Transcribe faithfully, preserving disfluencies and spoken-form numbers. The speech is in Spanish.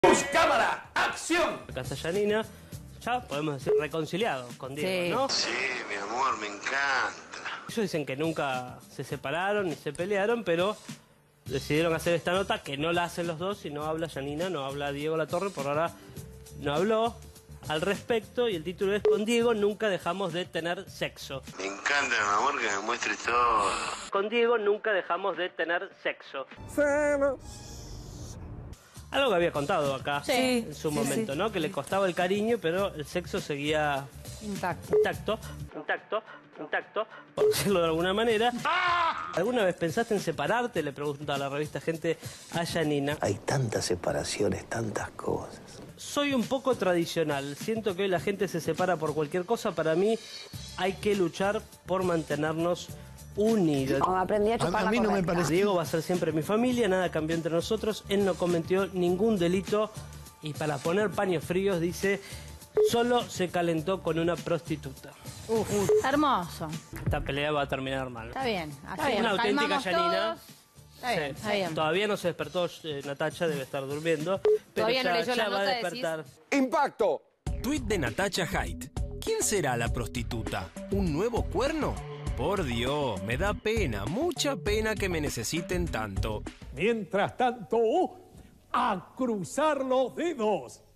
Luz, cámara, acción. Casa Yanina, ya podemos decir reconciliados con Diego, Sí. ¿no? Sí, mi amor, me encanta. Ellos dicen que nunca se separaron ni se pelearon, pero decidieron hacer esta nota que no la hacen los dos y no habla Yanina, no habla Diego Latorre, por ahora no habló al respecto y el título es Con Diego nunca dejamos de tener sexo. Me encanta, mi amor, que me muestres todo. Con Diego nunca dejamos de tener sexo. Algo que había contado acá Sí, en su sí, momento, sí. ¿no? Que le costaba el cariño, pero el sexo seguía Intacto. intacto, intacto, intacto, por decirlo de alguna manera. ¿Alguna vez pensaste en separarte? Le pregunta a la revista Gente a Yanina. Hay tantas separaciones, tantas cosas. Soy un poco tradicional. Siento que hoy la gente se separa por cualquier cosa. Para mí hay que luchar por mantenernos unidos. Oh, aprendí a chupar A- a la mí no me correcta. parece- Diego va a ser siempre mi familia, nada cambió entre nosotros. Él no cometió ningún delito y para poner paños fríos dice, solo se calentó con una prostituta. Uf, hermoso. Esta pelea va a terminar mal. Está bien. Así bien. Una nos auténtica calmamos Yanina. todos. Está bien, Sí. está bien. Todavía no se despertó eh, Natacha, debe estar durmiendo. Pero Todavía no ya, leyó ya la va a nota, decís. despertar. Impacto. Tweet de Natacha Haidt. ¿Quién será la prostituta? ¿Un nuevo cuerno? Por Dios, me da pena, mucha pena que me necesiten tanto. Mientras tanto, a cruzar los dedos.